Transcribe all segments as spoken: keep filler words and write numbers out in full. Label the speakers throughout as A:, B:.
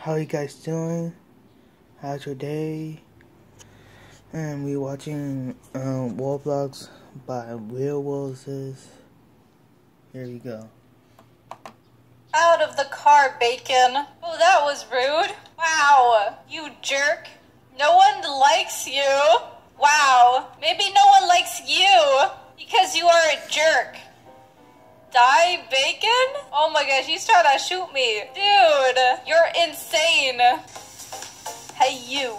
A: how you guys doing? How's your day? And we watching um, Roblox by Real Roses. Here we go.
B: Out of the car, Bacon. Oh, that was rude. Wow, you jerk. No one likes you. Wow, maybe no one likes you because you are a jerk. Die, Bacon? Oh my gosh, he's trying to shoot me. Dude, you're insane. Hey, you.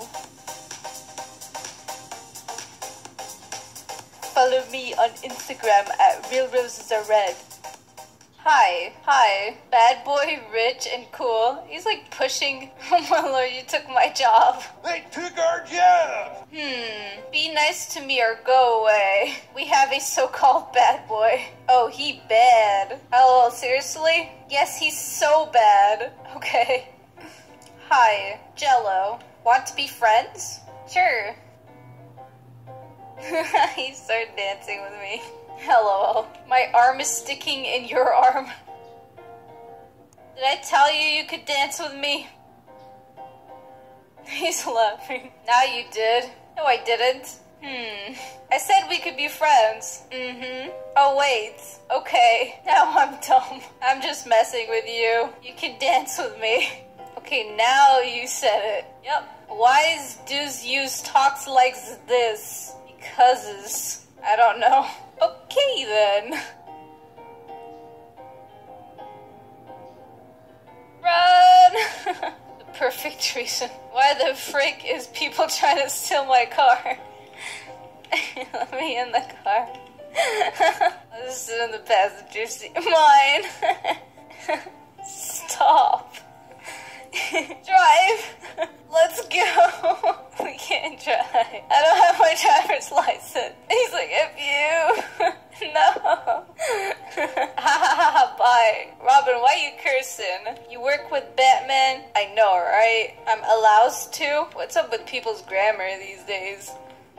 B: Follow me on Instagram at Real Roses Are Red. Hi, hi. Bad boy, rich and cool. He's like pushing. Oh my lord, you took my job.
C: They took our job!
B: Hmm. Be nice to me or go away. We have a so-called bad boy. Oh, he bad. Oh, seriously? Yes, he's so bad. Okay. Hi, Jello. Want to be friends? Sure. He started dancing with me. Hello. My arm is sticking in your arm. Did I tell you you could dance with me? He's laughing. Now you did. No, I didn't. Hmm. I said we could be friends. Mm-hmm. Oh, wait. Okay. Now I'm dumb. I'm just messing with you. You can dance with me. Okay, now you said it. Yep. Wise dudes use talks like this. Because I don't know. Okay, then. Run! The perfect reason. Why the frick is people trying to steal my car? Let me in the car. I'll just sit in the passenger seat. Mine! Stop. Drive! Let's go! We can't drive. I don't have my driver's license. He's like, if you... No. Bye. Robin, why are you cursing? You work with Batman? I know, right? I'm allowed to? What's up with people's grammar these days?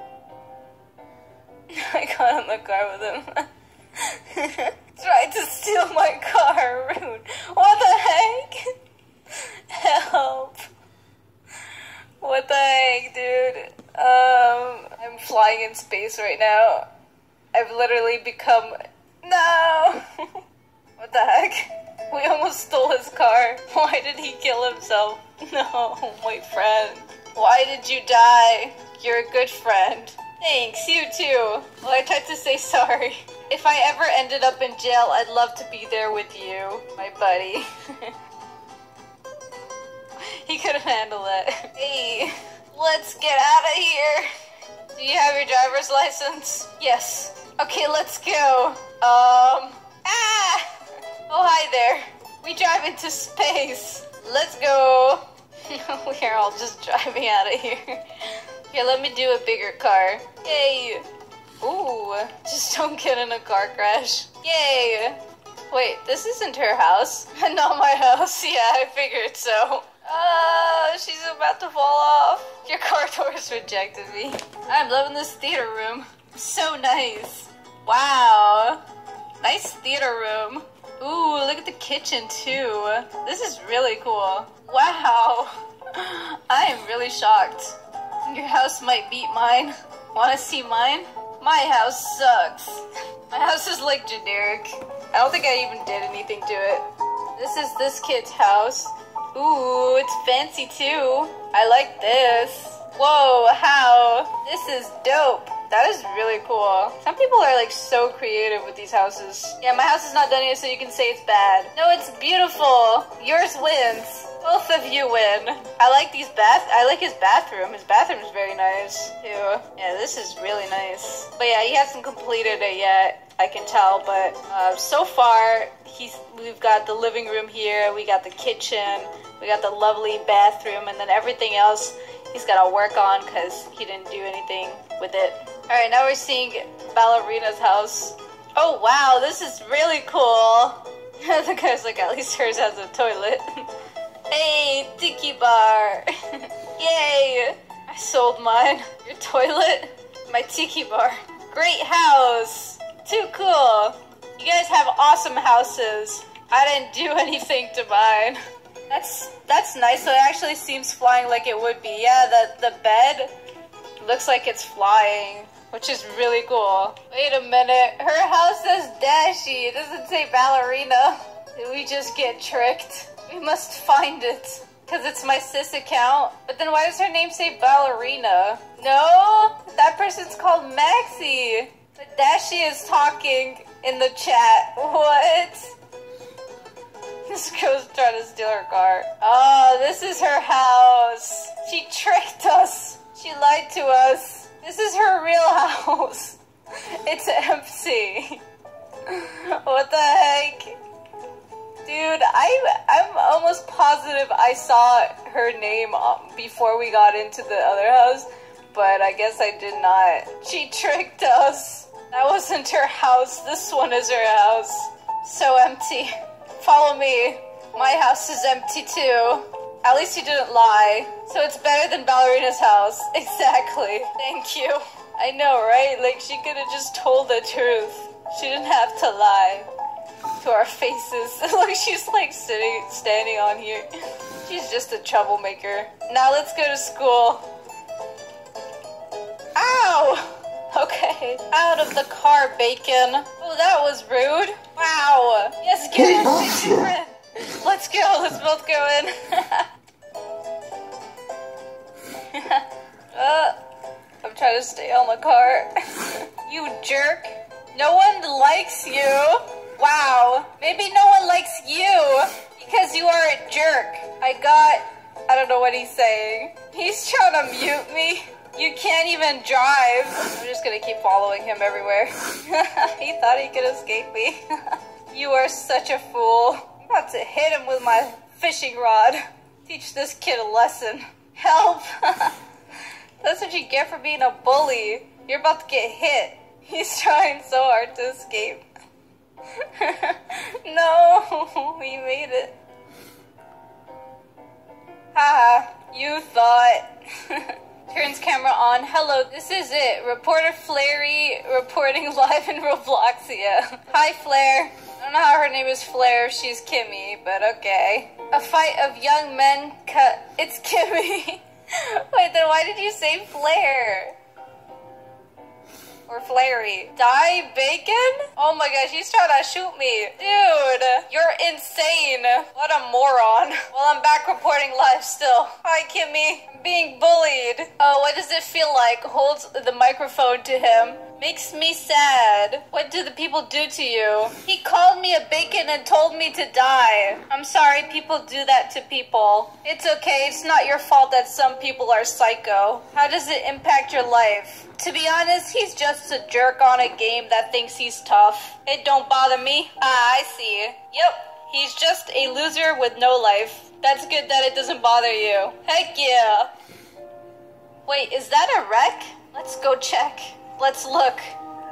B: I got in the car with him. Tried to steal my car. Rude. What the heck? Help. What the heck, dude? Um, I'm flying in space right now. I've literally become... No! What the heck? We almost stole his car. Why did he kill himself? No, my friend. Why did you die? You're a good friend. Thanks, you too. Well, I tried to say sorry. If I ever ended up in jail, I'd love to be there with you, my buddy. He couldn't handle it. Hey, let's get out of here. Do you have your driver's license? Yes. Okay, let's go. Um, ah! Oh, hi there. We drive into space. Let's go. We are all just driving out of here. Here, let me do a bigger car. Yay. Ooh, just don't get in a car crash. Yay. Wait, this isn't her house. Not my house. Yeah, I figured so. Uh, she's about to fall off. Your car doors rejected me. I'm loving this theater room. So nice. Wow. Nice theater room. Ooh, look at the kitchen too. This is really cool. Wow. I am really shocked. Your house might beat mine. Wanna see mine? My house sucks. My house is like generic. I don't think I even did anything to it. This is this kid's house. Ooh, it's fancy too. I like this. Whoa, how? This is dope. That is really cool. Some people are like so creative with these houses. Yeah, my house is not done yet, so you can say it's bad. No, it's beautiful. Yours wins. Both of you win. I like these bath- I like his bathroom. His bathroom is very nice, too. Yeah, this is really nice. But yeah, he hasn't completed it yet, I can tell, but uh, so far, he's we've got the living room here, we got the kitchen, we got the lovely bathroom, and then everything else he's got to work on because he didn't do anything with it. Alright, now we're seeing Ballerina's house. Oh wow, this is really cool. The guy's like, at least hers has a toilet. Hey, tiki bar. Yay, I sold mine. Your toilet? My tiki bar. Great house. Too cool. You guys have awesome houses. I didn't do anything to mine. That's that's nice. So it actually seems flying like it would be. Yeah, the the bed looks like it's flying, which is really cool. Wait a minute. Her house says Dashi. It doesn't say ballerina. Did we just get tricked? We must find it. Because it's my sis account. But then why does her name say ballerina? No, that person's called Maxie. But Dashi is talking in the chat. What? This girl's trying to steal her car. Oh, this is her house. She tricked us. She lied to us. This is her real house. It's empty. What the heck? Dude, I'm, I'm almost positive I saw her name before we got into the other house, but I guess I did not. She tricked us. That wasn't her house. This one is her house. So empty. Follow me. My house is empty too. At least you didn't lie. So it's better than Ballerina's house. Exactly. Thank you. I know, right? Like, she could have just told the truth. She didn't have to lie to our faces. Look, she's like sitting, standing on here. She's just a troublemaker. Now let's go to school. Ow! Okay, out of the car, Bacon. Oh, that was rude. Wow. Yes, get in. Let's go. Let's both go in. uh, I'm trying to stay on the car. You jerk. No one likes you. Wow. Maybe no one likes you because you are a jerk. I got... I don't know what he's saying. He's trying to mute me. You can't even drive. I'm just gonna keep following him everywhere. He thought he could escape me. You are such a fool. I'm about to hit him with my fishing rod. Teach this kid a lesson. Help! That's what you get for being a bully. You're about to get hit. He's trying so hard to escape. No, we made it. Haha, you thought. Turns camera on. Hello, this is it. Reporter Flary reporting live in Robloxia. Hi, Flare. I don't know how her name is Flare. She's Kimmy, but okay. A fight of young men cut. It's Kimmy. Wait, then why did you say Flare? Or Flary. Die, Bacon? Oh my gosh, he's trying to shoot me. Dude, you're insane. What a moron. Well, I'm back reporting live still. Hi, Kimmy. I'm being bullied. Oh, what does it feel like? Holds the microphone to him. Makes me sad. What do the people do to you? He called me a bacon and told me to die. I'm sorry people do that to people. It's okay, it's not your fault that some people are psycho. How does it impact your life? To be honest, he's just a jerk on a game that thinks he's tough. It don't bother me. Ah, I see. Yep, he's just a loser with no life. That's good that it doesn't bother you. Heck yeah. Wait, is that a wreck? Let's go check. Let's look.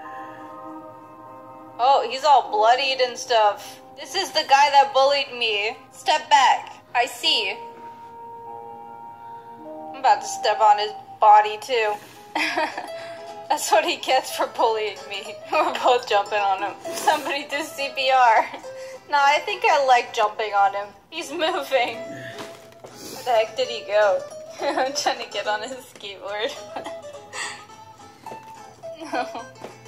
B: Oh, he's all bloodied and stuff. This is the guy that bullied me. Step back. I see. I'm about to step on his body too. That's what he gets for bullying me. We're both jumping on him. Somebody do C P R. No, I think I like jumping on him. He's moving. Where the heck did he go? I'm trying to get on his skateboard. No.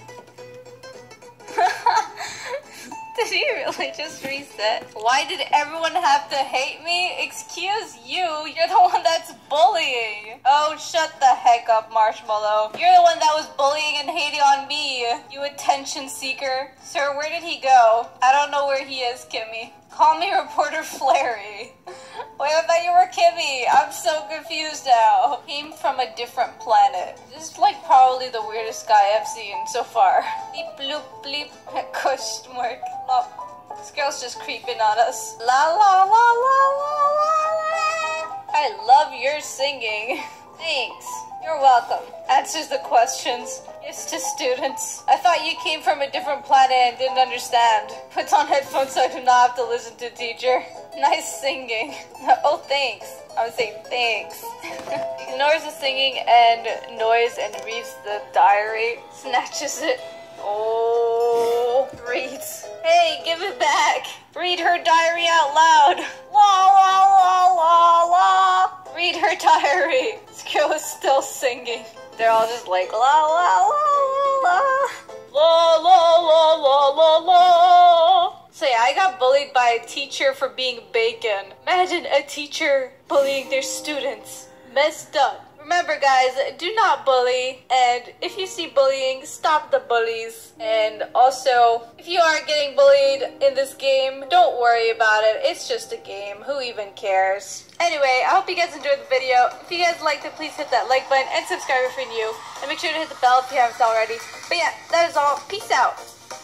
B: Did he really just reset? Why did everyone have to hate me? Excuse you, you're the one that's bullying. Oh, shut the heck up, Marshmallow. You're the one that was bullying and hating on me, you attention seeker. Sir, where did he go? I don't know where he is, Kimmy. Call me Reporter Flary. Wait, I thought you were Kimmy. I'm so confused now. Came from a different planet. This is like probably the weirdest guy I've seen so far. Bleep bloop bleep. Question mark. Lop. This girl's just creeping on us. La la la la la la la. I love your singing. Thanks. You're welcome. Answers the questions. Yes to students. I thought you came from a different planet and didn't understand. Puts on headphones so I do not have to listen to teacher. Nice singing. Oh, thanks. I would say thanks. Ignores the singing and noise and reads the diary. Snatches it. Oh, reads. Hey, give it back. Read her diary out loud. La la la la la. Read her diary. This girl is still singing. They're all just like la la la la la. La la la la la la. So yeah, I got bullied by a teacher for being bacon. Imagine a teacher bullying their students. Messed up. Remember guys, do not bully, and if you see bullying, stop the bullies. And also, if you are getting bullied in this game, don't worry about it. It's just a game. Who even cares? Anyway, I hope you guys enjoyed the video. If you guys liked it, please hit that like button and subscribe if you're new. And make sure to hit the bell if you haven't already. But yeah, that is all. Peace out.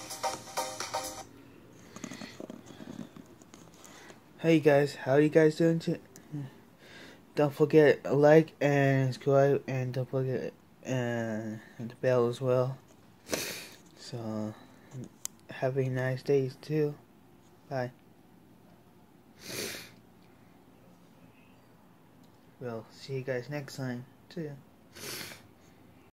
A: Hey guys, how you guys doing today? Don't forget to like and subscribe, and don't forget uh, the bell as well. So, have a nice day too. Bye. We'll see you guys next time too.